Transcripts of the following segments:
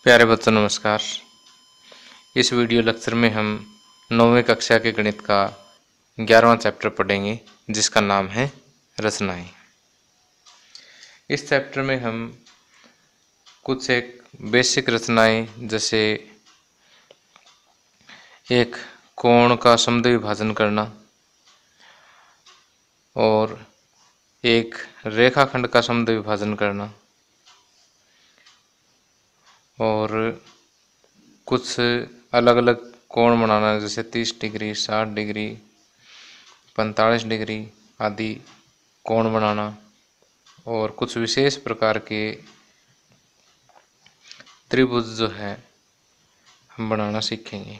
प्यारे बच्चों नमस्कार। इस वीडियो लेक्चर में हम 9वीं कक्षा के गणित का 11वां चैप्टर पढ़ेंगे जिसका नाम है रचनाएं। इस चैप्टर में हम कुछ एक बेसिक रचनाएं जैसे एक कोण का समद्विभाजन करना और एक रेखाखंड का समद्विभाजन करना और कुछ अलग अलग कोण बनाना जैसे 30 डिग्री, 60 डिग्री, 45 डिग्री आदि कोण बनाना और कुछ विशेष प्रकार के त्रिभुज जो है हम बनाना सीखेंगे।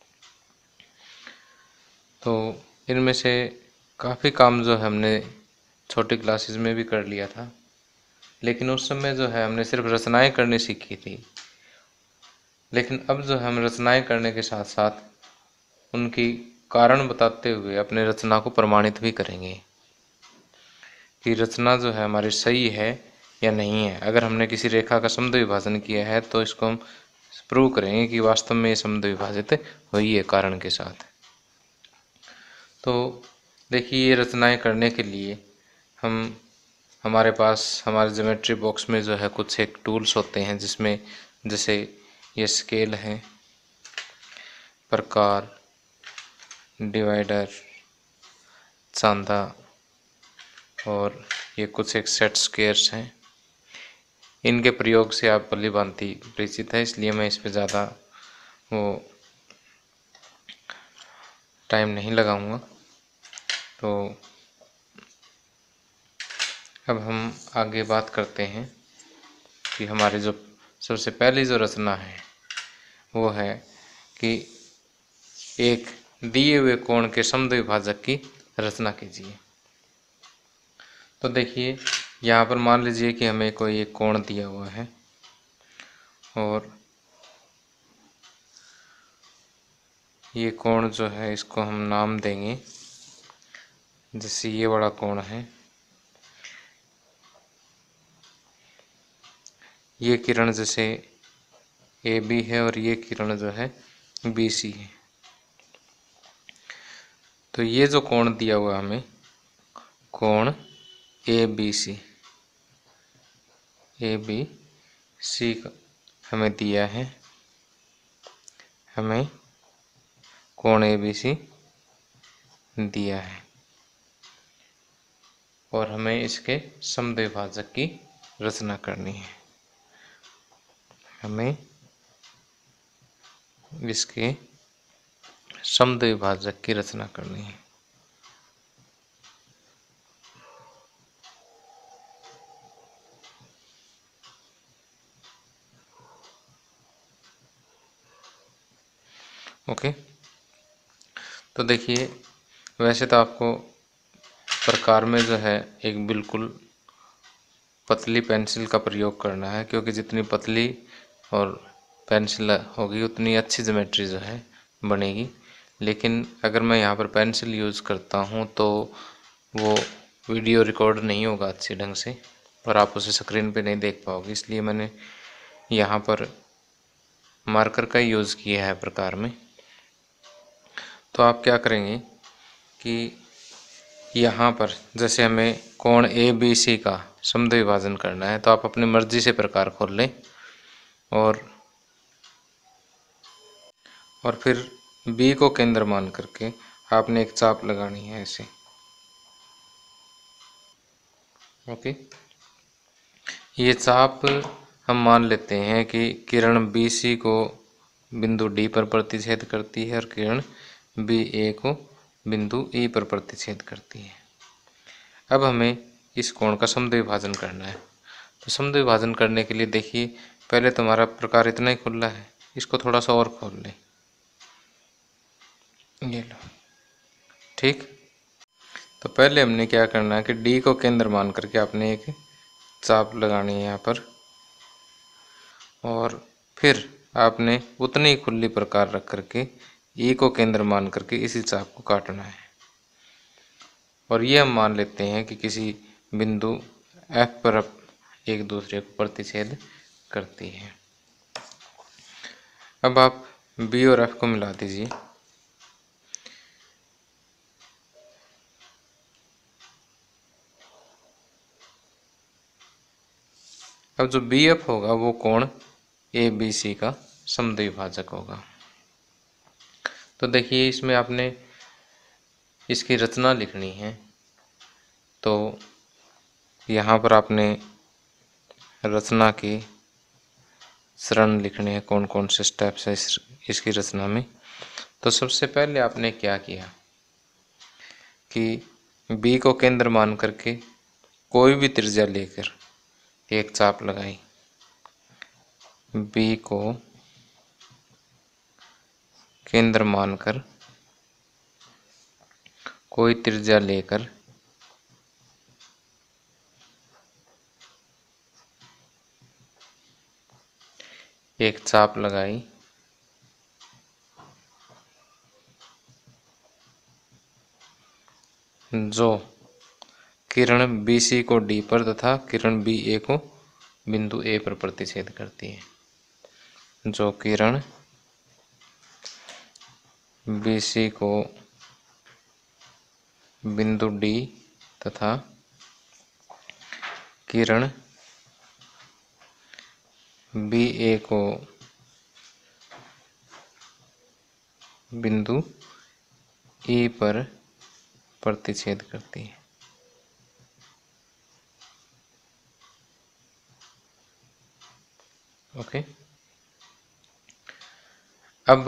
तो इनमें से काफ़ी काम जो है हमने छोटी क्लासेस में भी कर लिया था, लेकिन उस समय जो है हमने सिर्फ रचनाएं करनी सीखी थी। लेकिन अब जो हम रचनाएं करने के साथ साथ उनकी कारण बताते हुए अपने रचना को प्रमाणित भी करेंगे कि रचना जो है हमारी सही है या नहीं है। अगर हमने किसी रेखा का समद्विभाजन किया है तो इसको हम प्रूव करेंगे कि वास्तव में ये समद्विभाजित हुई है कारण के साथ। तो देखिए, ये रचनाएं करने के लिए हमारे पास हमारे ज्योमेट्री बॉक्स में जो है कुछ एक टूल्स होते हैं जिसमें जैसे ये स्केल है, प्रकार, डिवाइडर, चांदा और ये कुछ एक सेट स्क्वायर्स हैं। इनके प्रयोग से आप भली भांति परिचित है, इसलिए मैं इस पर ज़्यादा वो टाइम नहीं लगाऊंगा। तो अब हम आगे बात करते हैं कि हमारी जो सबसे पहली जो रचना है वो है कि एक दिए हुए कोण के समद्विभाजक की रचना कीजिए। तो देखिए, यहाँ पर मान लीजिए कि हमें कोई एक कोण दिया हुआ है और ये कोण जो है इसको हम नाम देंगे। जैसे ये बड़ा कोण है, ये किरण जैसे ए बी है और ये किरण जो है बी सी है। तो ये जो कोण दिया हुआ हमें कोण ए बी सी का हमें दिया है, हमें कोण ए बी सी दिया है और हमें इसके समद्विभाजक की रचना करनी है। हमें इसके समद्विभाजक की रचना करनी है। ओके, तो देखिए, वैसे तो आपको प्रकार में जो है एक बिल्कुल पतली पेंसिल का प्रयोग करना है, क्योंकि जितनी पतली और पेंसिल होगी उतनी अच्छी ज्योमेट्री जो है बनेगी। लेकिन अगर मैं यहाँ पर पेंसिल यूज़ करता हूँ तो वो वीडियो रिकॉर्ड नहीं होगा अच्छे ढंग से और आप उसे स्क्रीन पे नहीं देख पाओगे, इसलिए मैंने यहाँ पर मार्कर का यूज़ किया है प्रकार में। तो आप क्या करेंगे कि यहाँ पर जैसे हमें कोण ए बी सी का समद्विभाजन करना है तो आप अपनी मर्जी से प्रकार खोल लें और फिर बी को केंद्र मान करके आपने एक चाप लगानी है ऐसे। ओके, ये चाप हम मान लेते हैं कि किरण बी सी को बिंदु डी पर प्रतिच्छेद करती है और किरण बी ए को बिंदु ई पर प्रतिच्छेद करती है। अब हमें इस कोण का समद्विभाजन करना है। तो समद्विभाजन करने के लिए देखिए, पहले तुम्हारा प्रकार इतना ही खुला है, इसको थोड़ा सा और खोल लें। ये लो, ठीक। तो पहले हमने क्या करना है कि डी को केंद्र मान करके आपने एक चाप लगानी है यहाँ पर और फिर आपने उतनी ही खुली प्रकार रख करके ई को केंद्र मान करके इसी चाप को काटना है। और ये हम मान लेते हैं कि किसी बिंदु एफ पर एक दूसरे को प्रतिच्छेद करती है। अब आप बी और एफ को मिला दीजिए। अब जो बी एफ होगा वो कोण ए बी सी का समद्विभाजक होगा। तो देखिए इसमें आपने इसकी रचना लिखनी है, तो यहाँ पर आपने रचना के चरण लिखने हैं, कौन कौन से स्टेप्स है इसकी रचना में। तो सबसे पहले आपने क्या किया कि बी को केंद्र मान करके कोई भी त्रिज्या लेकर एक चाप लगाई। बी को केंद्र मानकर कोई त्रिज्या लेकर एक चाप लगाई। जो किरण बी सी को डी पर तथा किरण बी ए को बिंदु ए पर प्रतिच्छेद करती है। जो किरण बी सी को बिंदु डी तथा किरण बी ए को बिंदु ई पर प्रतिच्छेद करती है। ओके। अब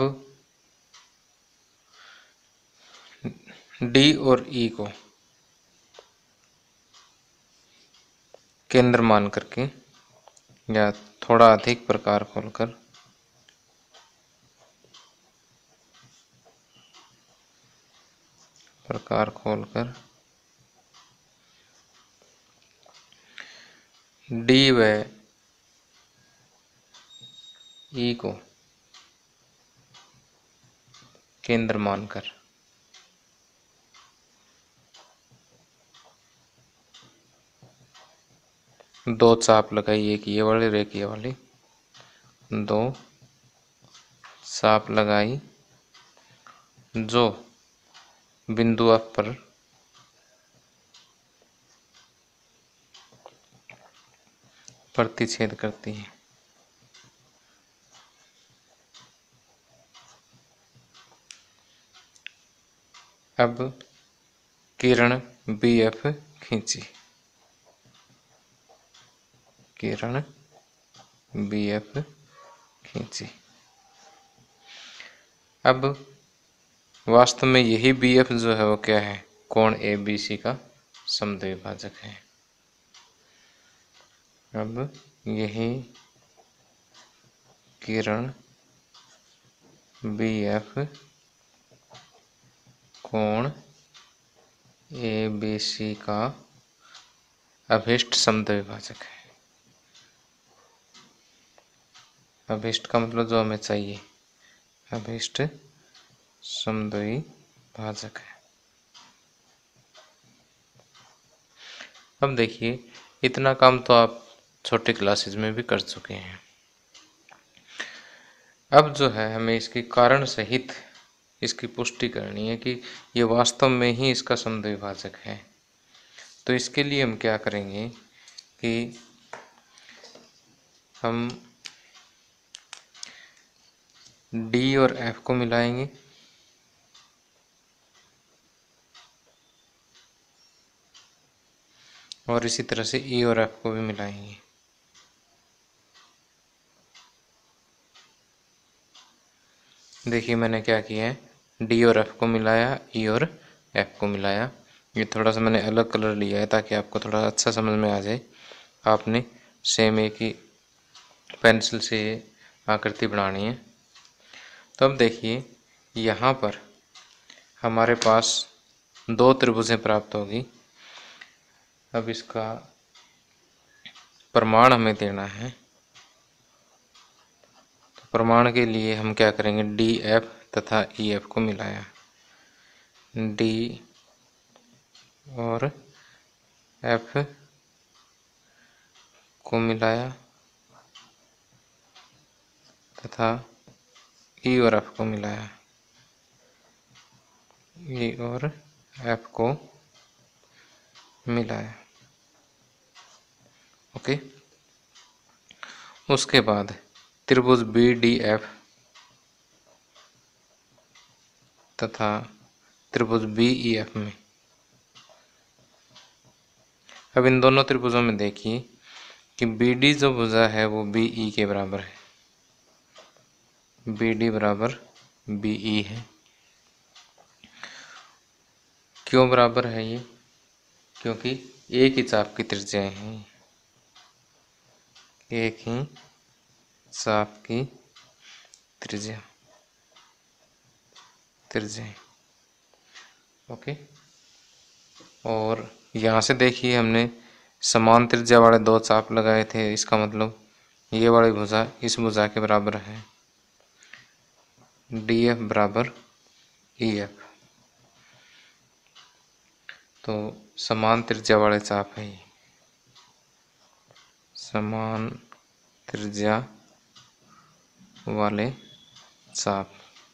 डी और ई को केंद्र मान करके या थोड़ा अधिक प्रकार खोलकर डी व ई को केंद्र मानकर दो चाप लगाई, एक ये वाली और एक ये वाली। दो चाप लगाई जो बिंदु एफ पर प्रतिच्छेद करती है। अब किरण बी एफ खींची। किरण बी एफ खींची। अब वास्तव में यही बी एफ जो है वो क्या है, कोण ए बी सी का समद्विभाजक है। अब यही किरण बी एफ कोण ए बी सी का अभिष्ट समद्विभाजक है। अभिष्ट का मतलब जो हमें चाहिए, अभिष्ट समद्विभाजक है। अब देखिए इतना काम तो आप छोटे क्लासेस में भी कर चुके हैं। अब जो है हमें इसके कारण सहित इसकी पुष्टि करनी है कि ये वास्तव में ही इसका समद्विभाजक है। तो इसके लिए हम क्या करेंगे कि हम डी और एफ को मिलाएंगे और इसी तरह से ई और एफ को भी मिलाएंगे। देखिए मैंने क्या किया है, डी और एफ को मिलाया, ई और एफ को मिलाया। ये थोड़ा सा मैंने अलग कलर लिया है ताकि आपको थोड़ा अच्छा समझ में आ जाए। आपने सेम एक ही पेंसिल से आकृति बनानी है। तो अब देखिए यहाँ पर हमारे पास दो त्रिभुजें प्राप्त होगी। अब इसका प्रमाण हमें देना है। तो प्रमाण के लिए हम क्या करेंगे, डी एफ तथा ई एफ को मिलाया, डी और एफ को मिलाया तथा ई और एफ को मिलाया, ई और एफ को मिलाया। ओके, उसके बाद त्रिभुज बी डी एफ तथा त्रिभुज बी ई एफ में, अब इन दोनों त्रिभुजों में देखिए कि बी डी जो भुजा है वो बी ई के बराबर है, बी डी बराबर बी ई है। क्यों बराबर है ये? क्योंकि एक ही चाप की त्रिज्याएं हैं, एक ही चाप की त्रिज्याएं। ओके, और यहाँ से देखिए हमने समान त्रिज्या वाले दो चाप लगाए थे, इसका मतलब ये वाली भुजा इस भुजा के बराबर है, डी एफ बराबर ई एफ। तो समान त्रिज्या वाले चाप है ये, समान त्रिज्या वाले चाप।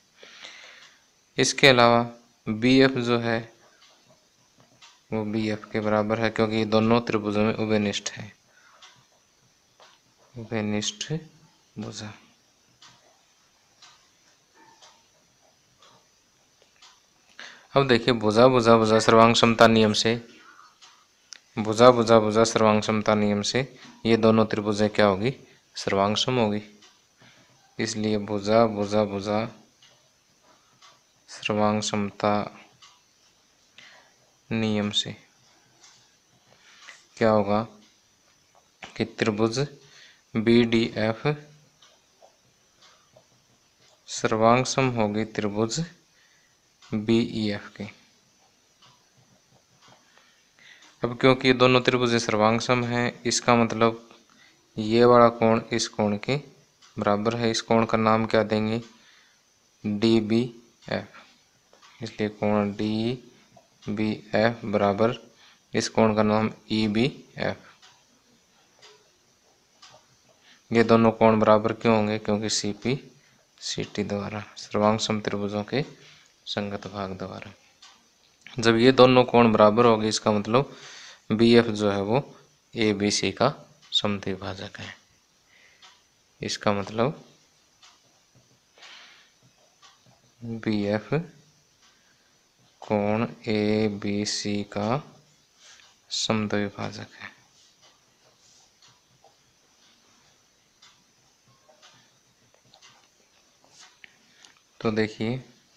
इसके अलावा बी एफ जो है वो बी एफ के बराबर है, क्योंकि ये दोनों त्रिभुजों में उभयनिष्ठ है, उभयनिष्ठ भुजा। अब देखिए भुजा भुजा भुजा सर्वांग समता नियम से, भुजा भुजा भुजा सर्वांग समता नियम से ये दोनों त्रिभुजें क्या होगी? सर्वांग सम होगी। इसलिए भुजा भुजा भुजा सर्वांग समता नियम से क्या होगा कि त्रिभुज बी डी एफ सर्वांग सम होगी त्रिभुज बी ई एफ के। अब क्योंकि ये दोनों त्रिभुज सर्वांग सम हैं, इसका मतलब ये वाला कोण इस कोण के बराबर है। इस कोण का नाम क्या देंगे? D B F. इसलिए कोण डी बी एफ बराबर इस कोण का नाम ई बी एफ। ये दोनों कोण बराबर क्यों होंगे? क्योंकि सी पी सी टी द्वारा, सर्वांग सम त्रिभुजों के संगत भाग द्वारा। जब ये दोनों कोण बराबर होंगे, इसका मतलब बी एफ जो है वो ए बी सी का समद्विभाजक है। इसका मतलब बी एफ कोण ए बी सी का समद्विभाजक है। तो देखिए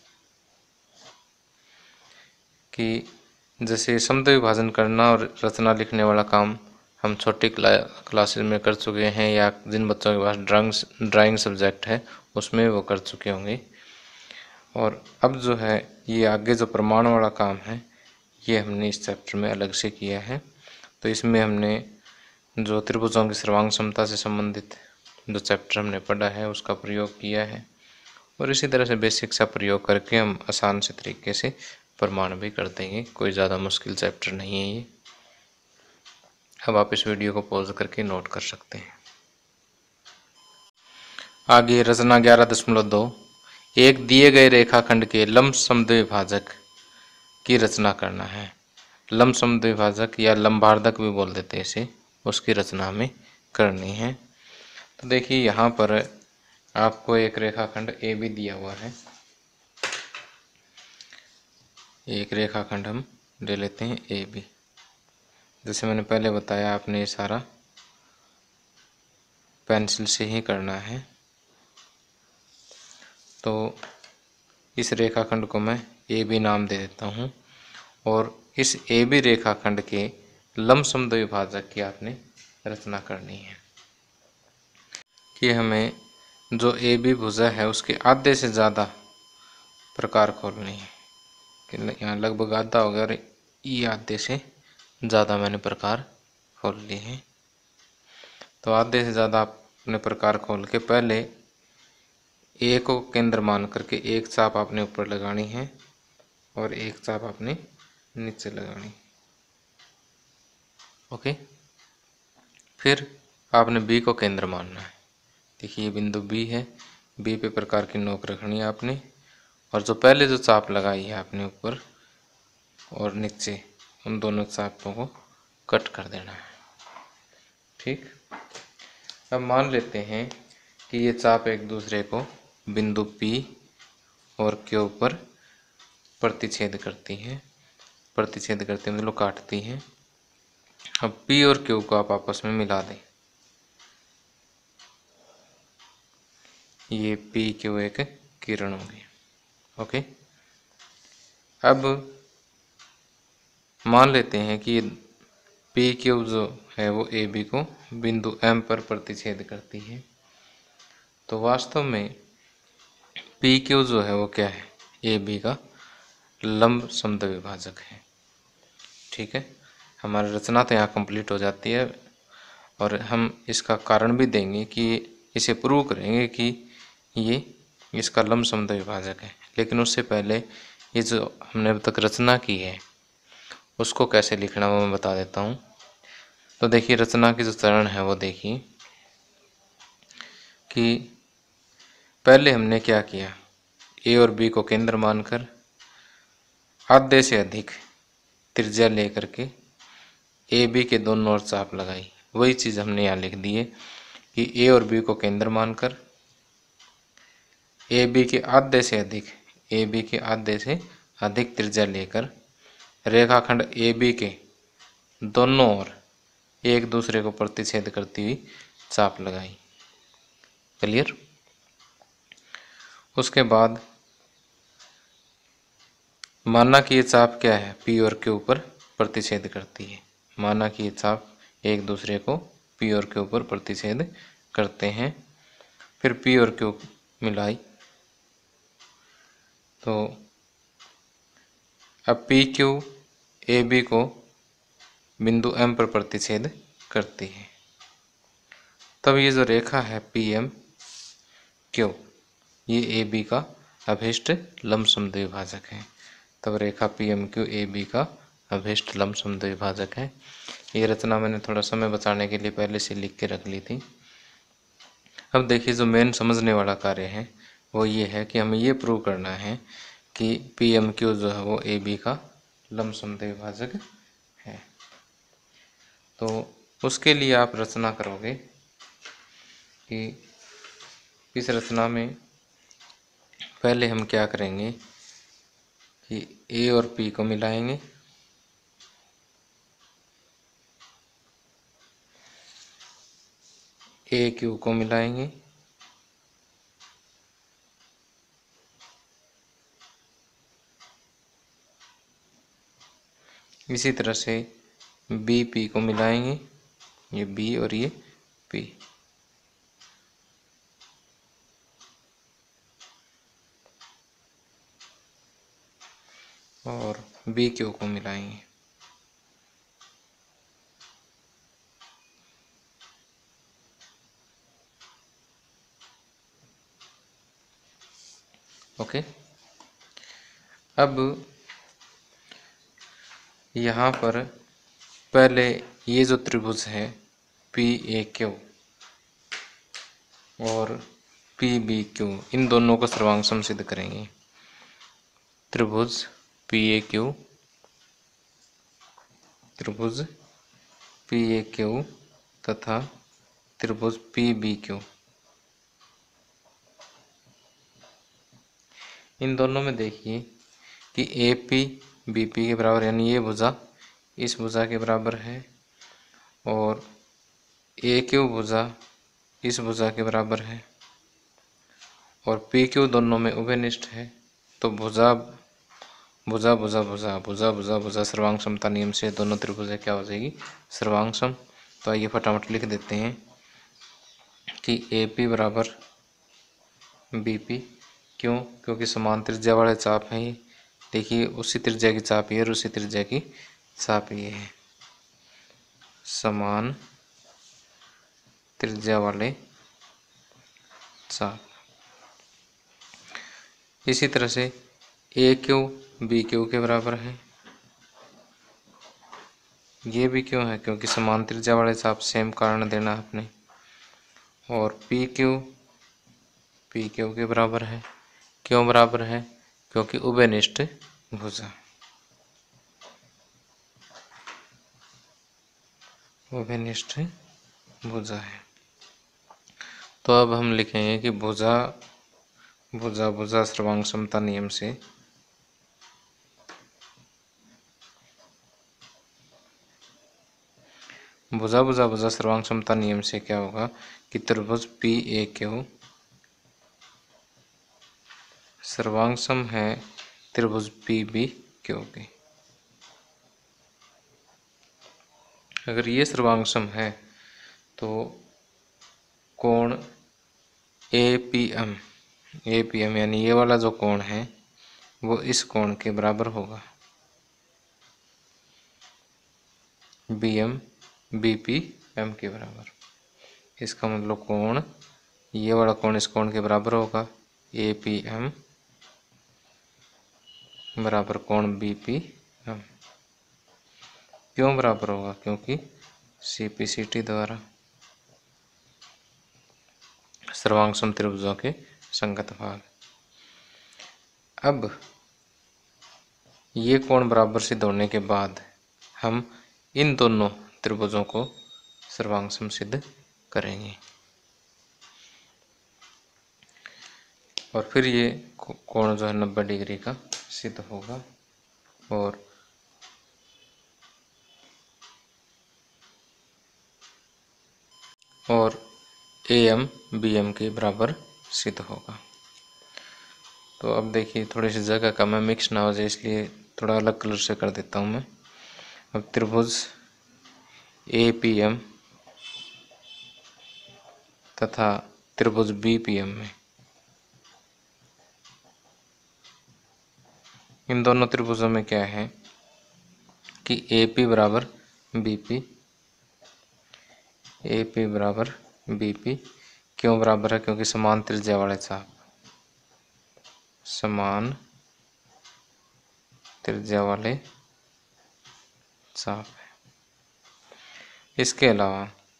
कि जैसे समद्विभाजन करना और रचना लिखने वाला काम हम छोटी क्लासेस में कर चुके हैं, या जिन बच्चों के पास ड्राइंग सब्जेक्ट है उसमें वो कर चुके होंगे। और अब जो है ये आगे जो प्रमाण वाला काम है ये हमने इस चैप्टर में अलग से किया है। तो इसमें हमने जो त्रिभुजों की सर्वांग समता से संबंधित जो चैप्टर हमने पढ़ा है उसका प्रयोग किया है, और इसी तरह से बेसिक सा प्रयोग करके हम आसान से तरीके से प्रमाण भी कर देंगे। कोई ज़्यादा मुश्किल चैप्टर नहीं है ये। अब आप इस वीडियो को पॉज करके नोट कर सकते हैं। आगे रचना 11.2, एक दिए गए रेखाखंड के लंब समद्विभाजक की रचना करना है। लंब समद्विभाजक या लंबार्धक भी बोल देते हैं इसे, उसकी रचना हमें करनी है। तो देखिए यहाँ पर आपको एक रेखाखंड ए बी दिया हुआ है। एक रेखाखंड हम ले लेते हैं ए बी। जैसे मैंने पहले बताया, आपने ये सारा पेंसिल से ही करना है। तो इस रेखाखंड को मैं ए बी नाम दे देता हूँ, और इस ए बी रेखाखंड के लंब समद्विभाजक की आपने रचना करनी है। कि हमें जो ए बी भुजा है उसके आधे से ज़्यादा प्रकार खोलनी है। कि यहाँ लगभग आधा हो गया, और ये आधे से ज़्यादा मैंने प्रकार खोल लिए हैं। तो आधे से ज़्यादा आपने प्रकार खोल के पहले ए को केंद्र मान करके एक चाप आपने ऊपर लगानी है और एक चाप आपने नीचे लगानी। ओके, फिर आपने बी को केंद्र मानना है। देखिए ये बिंदु बी है, बी पे प्रकार की नोक रखनी है आपने, और जो पहले जो चाप लगाई है आपने ऊपर और नीचे, उन दोनों चापों को कट कर देना है। ठीक। अब मान लेते हैं कि ये चाप एक दूसरे को बिंदु P और Q पर प्रतिच्छेद करती हैं, मतलब काटती हैं। अब P और Q को आप आपस में मिला दें। ये P Q एक किरण होगी। ओके। अब मान लेते हैं कि P Q जो है वो AB को बिंदु M पर प्रतिच्छेद करती है। तो वास्तव में P Q जो है वो क्या है, AB का लंब समद्विभाजक है। ठीक है, हमारी रचना तो यहाँ कंप्लीट हो जाती है, और हम इसका कारण भी देंगे कि इसे प्रूव करेंगे कि ये इसका लंब समद्विभाजक है। लेकिन उससे पहले ये जो हमने अब तक रचना की है उसको कैसे लिखना वो मैं बता देता हूँ। तो देखिए, रचना के जो चरण है वो देखिए कि पहले हमने क्या किया, ए और बी को केंद्र मानकर आधे से अधिक त्रिज्या लेकर के ए बी के दोनों ओर चाप लगाई। वही चीज़ हमने यहाँ लिख दी है कि ए और बी को केंद्र मानकर ए बी के आधे से अधिक त्रिज्या लेकर रेखाखंड ए बी के दोनों ओर एक दूसरे को प्रतिच्छेद करती हुई चाप लगाई। क्लियर। उसके बाद माना कि ये चाप क्या है, P और Q पर प्रतिच्छेद करती है। माना कि ये चाप एक दूसरे को P और Q पर प्रतिच्छेद करते हैं। फिर P और Q मिलाई, तो अब PQ AB को बिंदु M पर प्रतिच्छेद करती है। तब ये जो रेखा है PMQ, ये AB का अभिष्ट लंब समद्विभाजक है। तब रेखा PMQ AB का अभिष्ट लंब समद्विभाजक है। ये रचना मैंने थोड़ा समय बचाने के लिए पहले से लिख के रख ली थी। अब देखिए, जो मेन समझने वाला कार्य है वो ये है कि हमें ये प्रूव करना है कि PMQ जो है वो AB का लंब समद्विभाजक है। तो उसके लिए आप रचना करोगे कि इस रचना में पहले हम क्या करेंगे कि A और P को मिलाएंगे, AQ को मिलाएंगे, इसी तरह से BP को मिलाएंगे, ये B और ये P, और BQ को मिलाएंगे। ओके। अब यहाँ पर पहले ये जो त्रिभुज है PAQ और PBQ, इन दोनों को सर्वांग सिद्ध करेंगे। त्रिभुज PAQ तथा त्रिभुज PBQ, इन दोनों में देखिए कि AP BP के बराबर, यानी ये भुजा इस भुजा के बराबर है, और AQ भुजा इस भुजा के बराबर है, और PQ दोनों में उभयनिष्ठ है। तो भुजा भुजा भुजा भुजा भुजा भुजा भुजा सर्वांग समता नियम से दोनों त्रिभुजें क्या हो जाएगी, सर्वांग सम। तो आइए फटाफट लिख देते हैं कि AP बराबर BP, क्यों, क्योंकि समान त्रिज्या वाले चाप हैं ये। देखिए, उसी त्रिज्या की चाप ये और उसी त्रिज्या की चाप ये है, समान त्रिज्या वाले चाप। इसी तरह से AQ BQ के बराबर है, ये भी क्यों है, क्योंकि समान त्रिज्या वाले चाप, सेम कारण देना आपने। और PQ पी क्यू के बराबर है। क्यों बराबर है? क्योंकि उभयनिष्ठ भुजा, उभयनिष्ठ भुजा है। तो अब हम लिखेंगे कि भुजा भुजा भुजा सर्वांग समता नियम से भुजा भुजा भुजा सर्वांग समता नियम से क्या होगा कि त्रिभुज पी ए क्यू सर्वांग सम है त्रिभुज पी बी क्यू के। अगर ये सर्वांग सम है तो कोण ए पी एम यानी ये वाला जो कोण है वो इस कोण के बराबर होगा, B M B P M के बराबर। इसका मतलब कोण ये वाला कोण इस कोण के बराबर होगा, ए पी एम बराबर कोण बी पी एम। क्यों बराबर होगा? क्योंकि सी पी सी टी द्वारा सर्वांग सम त्रिभुजों के संगत भाग। अब ये कोण बराबर सिद्ध होने के बाद हम इन दोनों त्रिभुजों को सर्वांग सम सिद्ध करेंगे और फिर ये कोण जो है 90 डिग्री का सिद्ध होगा और ए एम बी एम के बराबर सिद्ध होगा। तो अब देखिए थोड़ी सी जगह का मैं मिक्स ना हो जाए इसलिए थोड़ा अलग कलर से कर देता हूँ मैं। अब त्रिभुज ए पी एम तथा त्रिभुज बी पी एम में इन दोनों त्रिभुजों में क्या है कि ए पी बराबर बी पी, ए पी बराबर बी पी। क्यों बराबर है? क्योंकि समान त्रिज्या वाले चाप, समान त्रिज्या वाले चाप है। इसके अलावा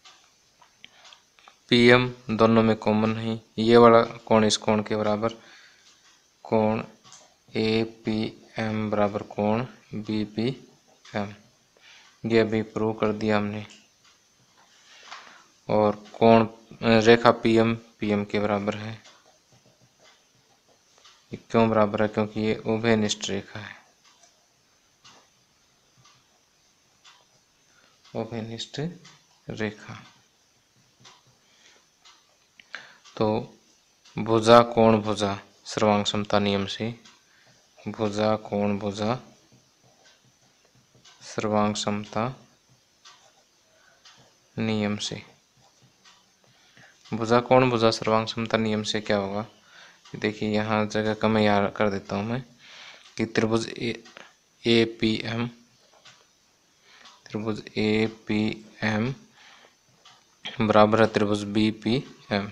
पी एम दोनों में कॉमन है, ये वाला कोण इस कोण के बराबर, कोण ए पी एम बराबर कोण बी पी एम, ये अभी प्रूव कर दिया हमने। और कोण रेखा पी एम के बराबर है। ये क्यों बराबर है? क्योंकि ये उभयनिष्ठ रेखा है, उभयनिष्ठ रेखा। तो भुजा कोण भुजा सर्वांग समता नियम से भुजा कोण भुजा सर्वांग समता नियम से भुजा कोण भुजा सर्वांग समता नियम से क्या होगा? देखिए यहाँ जगह का मैं याद कर देता हूँ मैं कि त्रिभुज ए पी एम, त्रिभुज ए पी एम बराबर है त्रिभुज बी पी एम,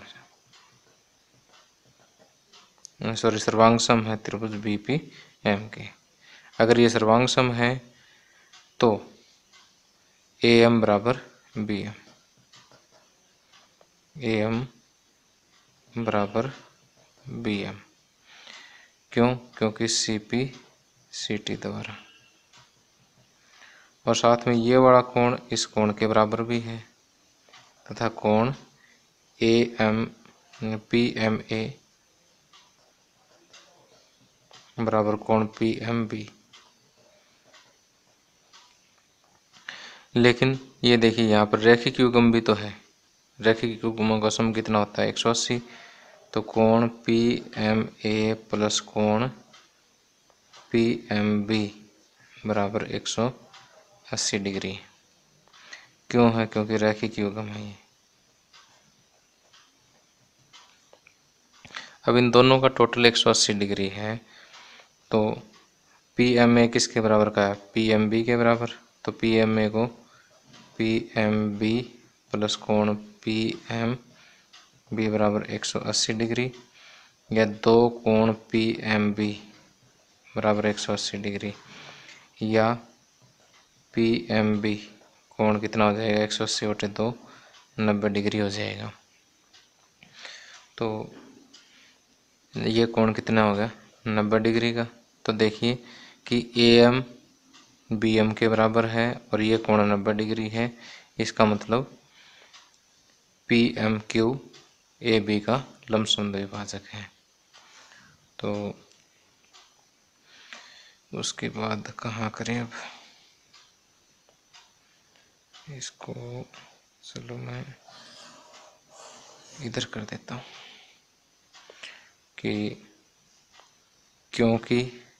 सॉरी सर्वांग सम है त्रिभुज बी पी एम के। अगर ये सर्वांग सम है तो ए एम बराबर बी एम, ए एम बराबर बी एम। क्यों? क्योंकि सी पी सी टी द्वारा। और साथ में ये वाला कोण इस कोण के बराबर भी है तथा कोण A M P M A बराबर कोण पी एम बी। लेकिन ये देखिए यहाँ पर रैखिक युग्म भी तो है, रैखिक युग्मों का सम कितना होता है? 180। तो कोण पी एम ए प्लस कोण पी एम बी बराबर 180 डिग्री। क्यों है? क्योंकि रैखिक युग्म है ये। अब इन दोनों का टोटल 180 डिग्री है तो पी एम ए किसके बराबर का है? पी एम बी के बराबर। तो पी एम ए को पी एम बी प्लस कोण पी एम बी बराबर 180 डिग्री, या दो कोण पी एम बी बराबर 180 डिग्री, या पी एम बी कोण कितना हो जाएगा? 180 बटे 2 90 डिग्री हो जाएगा। तो ये कोण कितना हो गया 90 डिग्री का। तो देखिए कि AM BM के बराबर है और ये कोण 90 डिग्री है। इसका मतलब PMQ AB का लंबसम द्विभाजक है। तो उसके बाद कहाँ करें अब इसको, चलो मैं इधर कर देता हूँ कि क्योंकि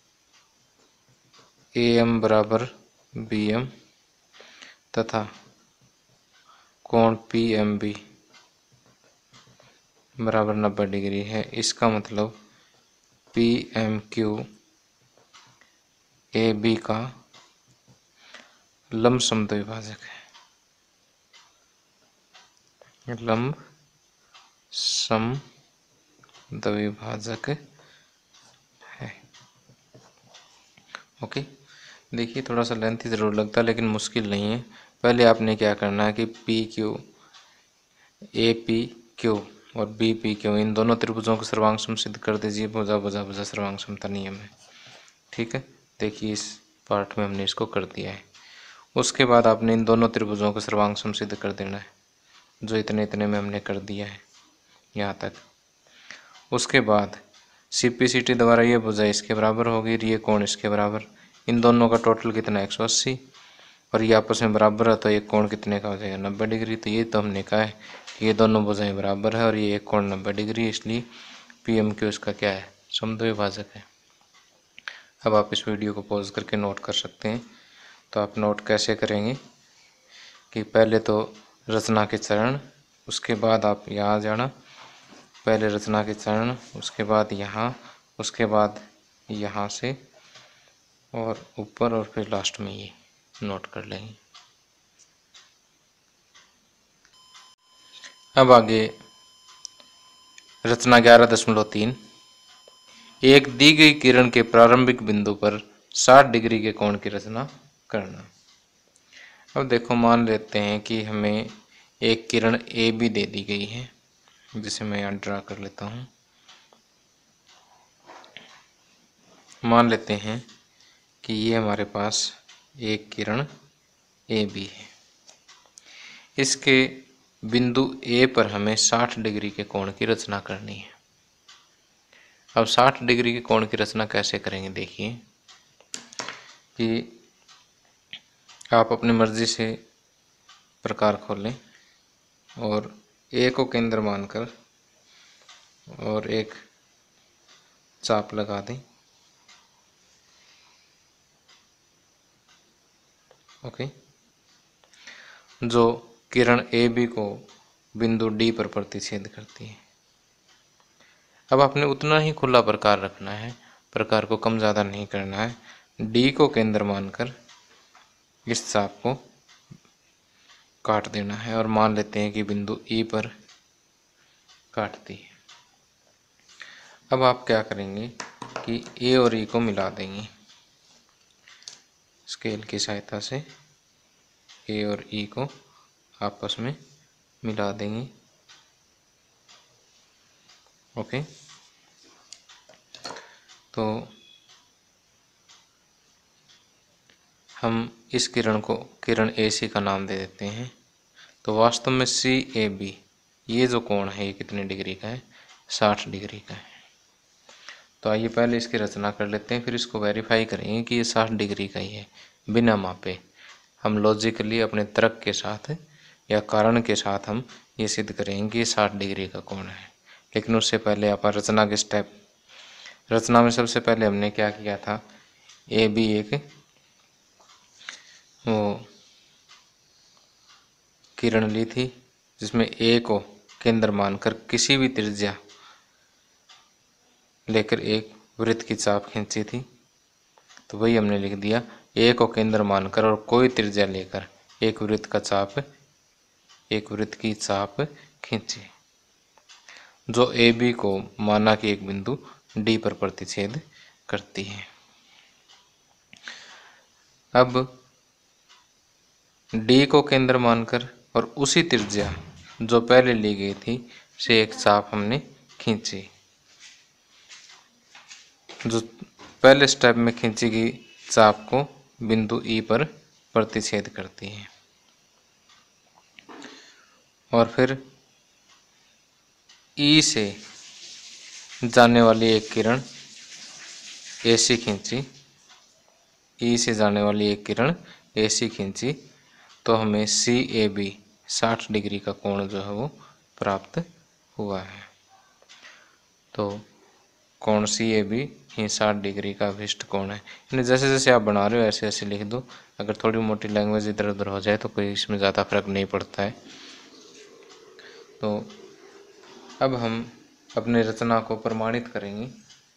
AM बराबर BM तथा कोण PMB बराबर 90 डिग्री है, इसका मतलब PMQ AB का लंबसम द्विभाजक है, लंब सम द्विभाजक है। ओके, देखिए थोड़ा सा लेंथी ज़रूर लगता है लेकिन मुश्किल नहीं है। पहले आपने क्या करना है कि PQ APQ और BPQ इन दोनों त्रिभुजों को सर्वांग सम सिद्ध कर दीजिए भुजा भुजा भुजा सर्वांग समता नियम है। ठीक है, देखिए इस पार्ट में हमने इसको कर दिया है। उसके बाद आपने इन दोनों त्रिभुजों को सर्वांग सम सिद्ध कर देना है, जो इतने इतने में हमने कर दिया है यहाँ तक। उसके बाद CPCT द्वारा ये भुजा इसके बराबर होगी, ये कोण इसके बराबर, इन दोनों का टोटल कितना 180 और ये आपस में बराबर है तो ये कोण कितने का हो जाएगा 90 डिग्री। तो ये तो हमने कहा है कि ये दोनों भुजाएं बराबर है और ये एक कोण 90 डिग्री, इसलिए PMQ इसका क्या है समद्विभाजक है। अब आप इस वीडियो को पॉज करके नोट कर सकते हैं। तो आप नोट कैसे करेंगे कि पहले तो रचना के चरण, उसके बाद आप यहाँ जाना, पहले रचना के चरण, उसके बाद यहाँ, उसके बाद यहाँ से और ऊपर और फिर लास्ट में ये नोट कर लेंगे। अब आगे रचना 11.3, एक दी गई किरण के प्रारंभिक बिंदु पर 60 डिग्री के कोण की रचना करना। अब देखो मान लेते हैं कि हमें एक किरण AB दे दी गई है, जिसे मैं यहाँ ड्रा कर लेता हूँ। मान लेते हैं कि ये हमारे पास एक किरण AB है, इसके बिंदु A पर हमें 60 डिग्री के कोण की रचना करनी है। अब 60 डिग्री के कोण की रचना कैसे करेंगे, देखिए कि आप अपनी मर्जी से प्रकार खोलें और A को केंद्र मानकर और एक चाप लगा दें। ओके, जो किरण AB को बिंदु D पर प्रतिच्छेद करती है। अब आपने उतना ही खुला प्रकार रखना है, प्रकार को कम ज़्यादा नहीं करना है। D को केंद्र मानकर इस चाप को काट देना है और मान लेते हैं कि बिंदु E पर काटती है। अब आप क्या करेंगे कि A और E को मिला देंगे स्केल की सहायता से, A और E को आपस में मिला देंगे। ओके, तो हम इस किरण को किरण AC का नाम दे देते हैं। तो वास्तव में CAB ये जो कोण है ये कितने डिग्री का है 60 डिग्री का है। तो आइए पहले इसकी रचना कर लेते हैं, फिर इसको वेरीफाई करेंगे कि ये 60 डिग्री का ही है बिना मापे। हम लॉजिकली अपने तर्क के साथ या कारण के साथ हम ये सिद्ध करेंगे कि ये 60 डिग्री का कोण है। लेकिन उससे पहले आप रचना के स्टेप, रचना में सबसे पहले हमने क्या किया था, AB एक वो किरण ली थी जिसमें A को केंद्र मानकर किसी भी त्रिज्या लेकर एक वृत्त की चाप खींची थी। तो वही हमने लिख दिया, A को केंद्र मानकर और कोई त्रिज्या लेकर एक वृत्त की चाप खींची, जो AB को माना कि एक बिंदु D पर प्रतिच्छेद करती है। अब D को केंद्र मानकर और उसी त्रिज्या जो पहले ली गई थी से एक चाप हमने खींची। जो पहले स्टेप में खींची गई चाप को बिंदु ई पर प्रतिच्छेद करती है और फिर ई से जाने वाली एक किरण ऐसी खींची, ई से जाने वाली एक किरण ऐसी खींची तो हमें CAB 60 डिग्री का कोण जो है वो प्राप्त हुआ है। तो कोण CAB ही 60 डिग्री का अभिष्ट कोण है। यानी जैसे जैसे आप बना रहे हो ऐसे ऐसे लिख दो। अगर थोड़ी मोटी लैंग्वेज इधर उधर हो जाए तो कोई इसमें ज़्यादा फर्क नहीं पड़ता है। तो अब हम अपनी रचना को प्रमाणित करेंगे।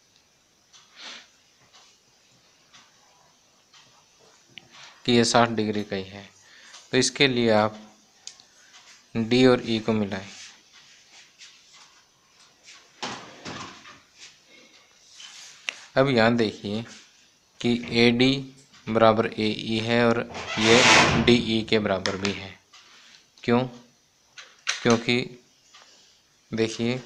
कि ये 60 डिग्री का ही है। तो इसके लिए आप D और E को मिलाएं। अब यहाँ देखिए कि AD बराबर AE है और ये DE के बराबर भी है। क्यों? क्योंकि देखिए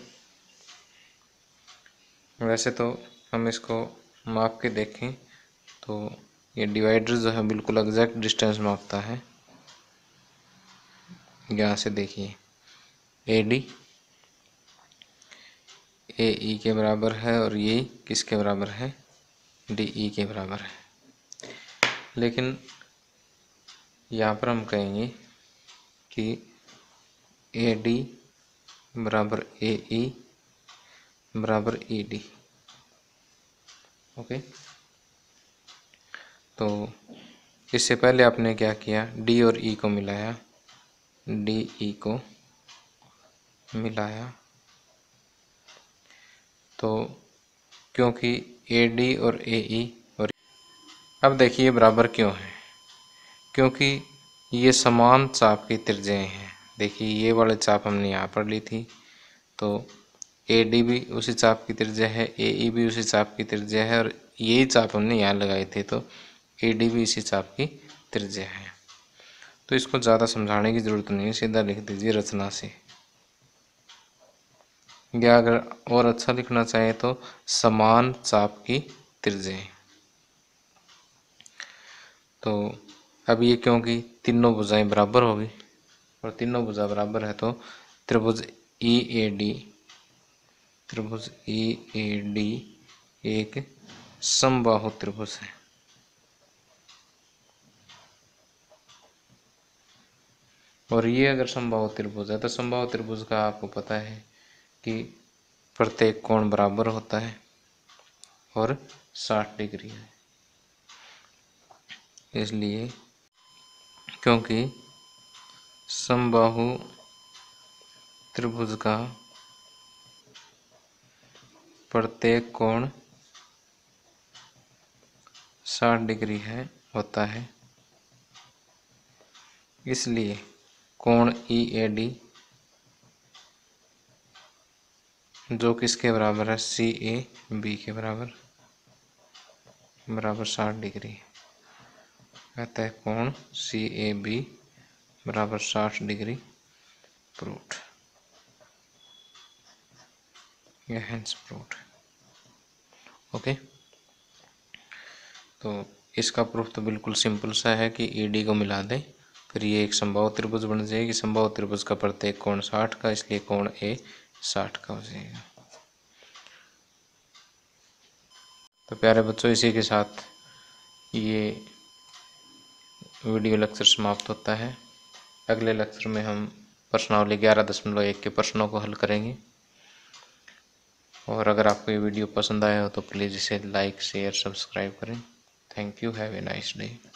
वैसे तो हम इसको माप के देखें तो ये डिवाइडर जो है बिल्कुल एग्जैक्ट डिस्टेंस मापता है। यहाँ से देखिए AD AE के बराबर है और ये किसके बराबर है? DE के बराबर है। लेकिन यहाँ पर हम कहेंगे कि AD बराबर AE बराबर ED। ओके, तो इससे पहले आपने क्या किया? D और E को मिलाया, DE को मिलाया। तो क्योंकि AD और AE और अब देखिए बराबर क्यों है? क्योंकि ये समान चाप की त्रिज्याएं हैं। देखिए ये वाले चाप हमने यहाँ पर ली थी, तो AD भी उसी चाप की त्रिज्या है, AE भी उसी चाप की त्रिज्या है और यही चाप हमने यहाँ लगाए थे, तो AD भी इसी चाप की त्रिज्या है। तो इसको ज़्यादा समझाने की ज़रूरत नहीं है, सीधा लिख दीजिए रचना से। या अगर और अच्छा लिखना चाहें तो समान चाप की त्रिज्याएं। तो अब ये क्योंकि तीनों भुजाएं बराबर होगी और तीनों भुजा बराबर है तो त्रिभुज EAD एक समबाहु त्रिभुज है। और ये अगर समबाहु त्रिभुज है तो समबाहु त्रिभुज का आपको पता है कि प्रत्येक कोण बराबर होता है और 60 डिग्री है। इसलिए क्योंकि समबाहु त्रिभुज का प्रत्येक कोण 60 डिग्री है होता है, इसलिए कोण EAD जो किसके बराबर है? CAB के बराबर 60 डिग्री। कहता है कोण CAB बराबर 60 डिग्री प्रूव्ड, या हेंस प्रूव्ड। ओके, तो इसका प्रूफ तो बिल्कुल सिंपल सा है कि ED को मिला दें, फिर ये एक समबाहु त्रिभुज बन जाएगी। समबाहु त्रिभुज का प्रत्येक कोण 60 का, इसलिए कोण A 60 का हो जाएगा। तो प्यारे बच्चों, इसी के साथ ये वीडियो लेक्चर समाप्त होता है। अगले लेक्चर में हम प्रश्नावली 11.1 के प्रश्नों को हल करेंगे। और अगर आपको ये वीडियो पसंद आया हो तो प्लीज़ इसे लाइक, शेयर, सब्सक्राइब करें। Thank you, have a nice day.